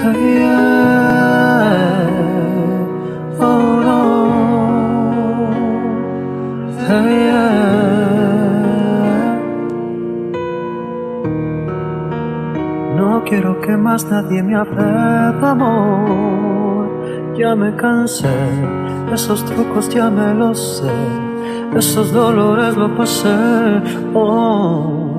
Hey, yeah. Oh no. Hey, yeah. No quiero que más nadie me hable de amor. Ya me cansé, esos trucos ya me los sé, esos dolores lo pasé. Oh,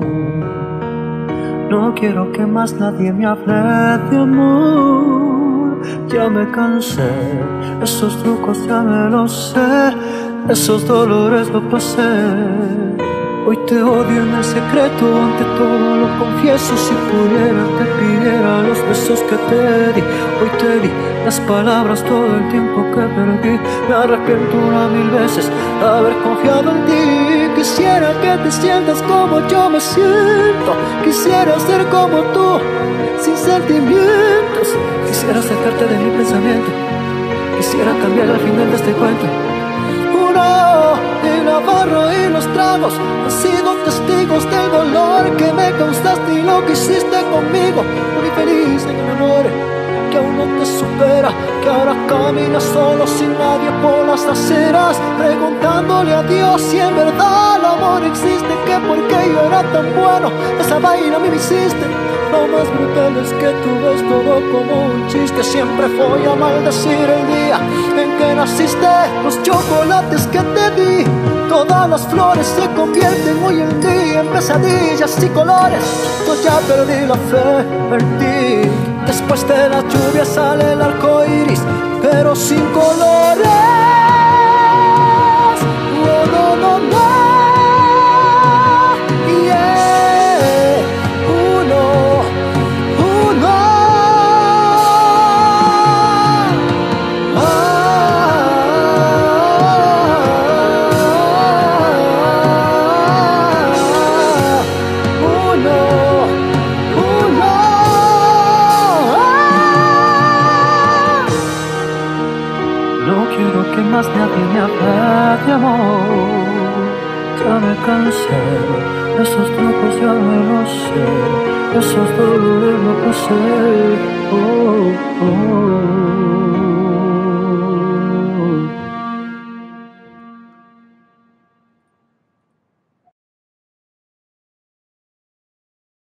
no quiero que más nadie me hable de amor. Ya me cansé, esos trucos ya me los sé, esos dolores lo pasé. Hoy te odio en el secreto, ante todo lo confieso. Si pudiera te pidiera los besos que te di. Hoy te di las palabras, todo el tiempo que perdí. Me arrepiento 1000 veces de haber confiado en ti. Quisiera que te sientas como yo me siento. Quisiera ser como tú, sin sentimientos. Quisiera sacarte de mi pensamiento. Quisiera cambiar al final de este cuento. Y la barra y los tragos han sido testigos del dolor que me causaste y lo que hiciste conmigo. Muy feliz en un amor que aún no te supera, que ahora caminas solo sin nadie por las aceras, preguntándole a Dios si en verdad el amor existe, que por qué yo era tan bueno, esa vaina a mí me hiciste. Lo más brutal es que tú ves todo como un chiste. Siempre voy a maldecir el día en que naciste. Los chocolates que te di, todas las flores se convierten hoy en día en pesadillas y colores. Yo ya perdí la fe en ti. Después de la lluvia sale el arco iris, pero sin colores. Oh, no, no, no. No quiero que más nadie me hable de amor. Ya me cansé, esos trucos ya me los sé, esos dolores lo pasé. Oh.